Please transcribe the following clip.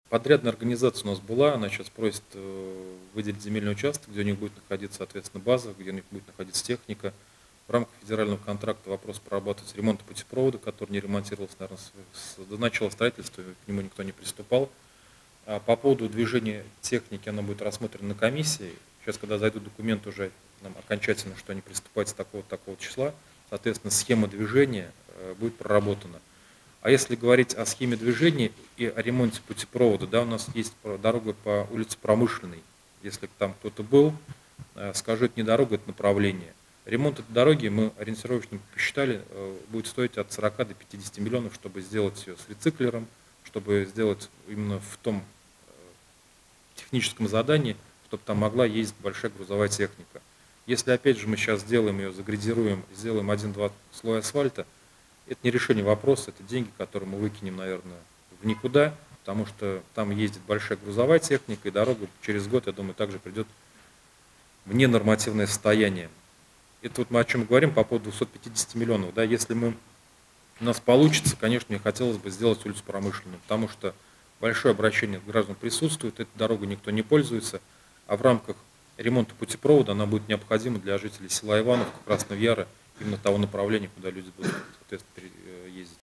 Подрядная организация у нас была, она сейчас просит выделить земельный участок, где у них будет находиться, соответственно, база, где у них будет находиться техника. В рамках федерального контракта вопрос прорабатывается ремонта путепровода, который не ремонтировался, наверное, до начала строительства, к нему никто не приступал. А по поводу движения техники она будет рассмотрена на комиссии. Сейчас, когда зайдут документы уже нам окончательно, что они приступают с такого числа, соответственно, схема движения будет проработана. А если говорить о схеме движения и о ремонте путепровода, да, у нас есть дорога по улице Промышленной. Если там кто-то был, скажу, это не дорога, это направление. Ремонт этой дороги мы ориентировочно посчитали, будет стоить от 40 до 50 миллионов, чтобы сделать ее с рециклером, чтобы сделать именно в том техническом задании, чтобы там могла ездить большая грузовая техника. Если опять же мы сейчас сделаем ее, заградируем, сделаем 1-2 слоя асфальта, это не решение вопроса, это деньги, которые мы выкинем, наверное, в никуда, потому что там ездит большая грузовая техника, и дорога через год, я думаю, также придет в ненормативное состояние. Это вот мы о чем говорим по поводу 250 миллионов. Да, если у нас получится, конечно, мне хотелось бы сделать улицу Промышленную, потому что большое обращение граждан присутствует, этой дорогой никто не пользуется, а в рамках ремонта путепровода она будет необходима для жителей села Ивановка, Красного Яра, именно того направления, куда люди будут, соответственно,